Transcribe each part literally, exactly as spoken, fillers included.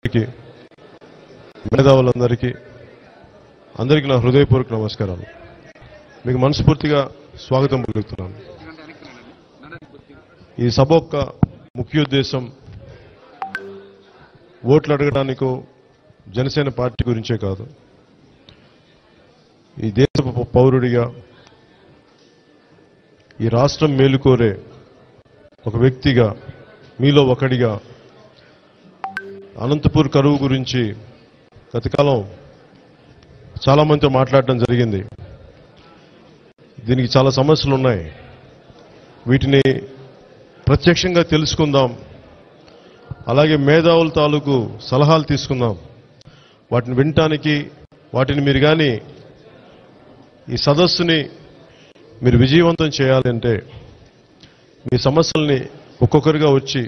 అందరికీ మేధావులందరికీ అందరికీ నా హృదయపూర్వక నమస్కారాలు. మీకు మనస్ఫూర్తిగా స్వాగతం పలుకుతున్నాను. ఈ సభ యొక్క ముఖ్య ఉద్దేశం ఓట్లు అడగడానికో జనసేన పార్టీ గురించే కాదు, ఈ దేశ పౌరుడిగా ఈ రాష్ట్రం మేలుకోరే ఒక వ్యక్తిగా మీలో ఒకడిగా అనంతపూర్ కరువు గురించి గతకాలం చాలా మందితో మాట్లాడడం జరిగింది. దీనికి చాలా సమస్యలు ఉన్నాయి. వీటిని ప్రత్యక్షంగా తెలుసుకుందాం, అలాగే మేధావుల తాలూకు సలహాలు తీసుకుందాం. వాటిని వినటానికి వాటిని మీరు కానీ ఈ సదస్సుని మీరు విజయవంతం చేయాలంటే మీ సమస్యల్ని ఒక్కొక్కరిగా వచ్చి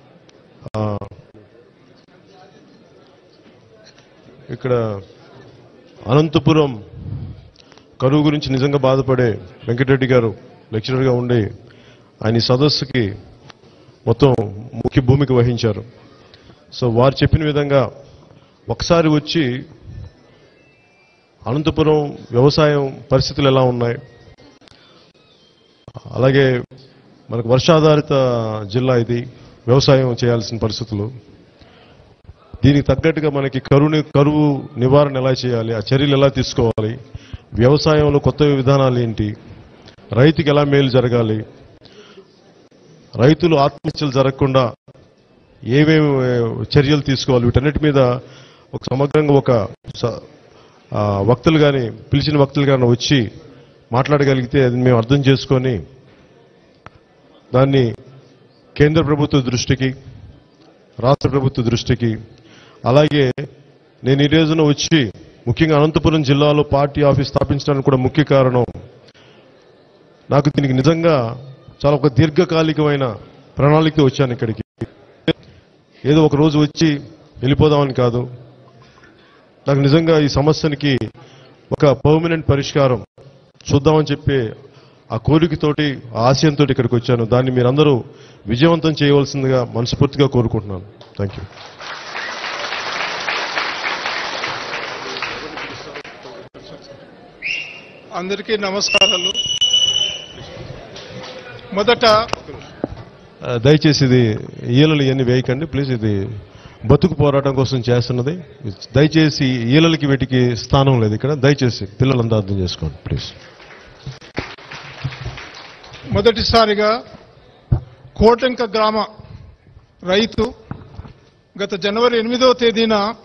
ఇక్కడ అనంతపురం కరువు గురించి నిజంగా బాధపడే వెంకటరెడ్డి గారు లెక్చరర్గా ఉండి ఆయన ఈ సదస్సుకి మొత్తం ముఖ్య భూమిక వహించారు. సో వారు చెప్పిన విధంగా ఒకసారి వచ్చి అనంతపురం వ్యవసాయం పరిస్థితులు ఎలా ఉన్నాయి, అలాగే మనకు వర్షాధారిత జిల్లా ఇది, వ్యవసాయం చేయాల్సిన పరిస్థితులు, దీనికి తగ్గట్టుగా మనకి కరువుని కరువు నివారణ ఎలా చేయాలి, ఆ చర్యలు ఎలా తీసుకోవాలి, వ్యవసాయంలో కొత్త విధానాలు ఏంటి, రైతుకి ఎలా మేలు జరగాలి, రైతులు ఆత్మహత్యలు జరగకుండా ఏమేమి చర్యలు తీసుకోవాలి, వీటన్నిటి మీద ఒక సమగ్రంగా ఒక వక్తలు కానీ పిలిచిన వక్తలు కానీ వచ్చి మాట్లాడగలిగితే అది మేము అర్థం చేసుకొని దాన్ని కేంద్ర ప్రభుత్వ దృష్టికి, రాష్ట్ర ప్రభుత్వ దృష్టికి, అలాగే నేను ఈ రోజున వచ్చి ముఖ్యంగా అనంతపురం జిల్లాలో పార్టీ ఆఫీస్ స్థాపించడానికి కూడా ముఖ్య కారణం, నాకు దీనికి నిజంగా చాలా ఒక దీర్ఘకాలికమైన ప్రణాళిక వచ్చాను ఇక్కడికి. ఏదో ఒక రోజు వచ్చి వెళ్ళిపోదామని కాదు, నాకు నిజంగా ఈ సమస్యనికి ఒక పర్మనెంట్ పరిష్కారం చూద్దామని చెప్పి ఆ కోరికతోటి ఆ ఆశయంతో ఇక్కడికి వచ్చాను. దాన్ని మీరందరూ విజయవంతం చేయవలసిందిగా మనస్ఫూర్తిగా కోరుకుంటున్నాను. Thank you. అందరికీ నమస్కారాలు. మొదట దయచేసి ఇది ఈలలు ఇవన్నీ వేయకండి ప్లీజ్. ఇది బతుకు పోరాటం కోసం చేస్తున్నది. దయచేసి ఈలలకి వీటికి స్థానం లేదు ఇక్కడ. దయచేసి పిల్లలంతా అర్థం చేసుకోండి ప్లీజ్. మొదటిసారిగా కోటంక గ్రామ రైతు గత జనవరి ఎనిమిదవ తేదీన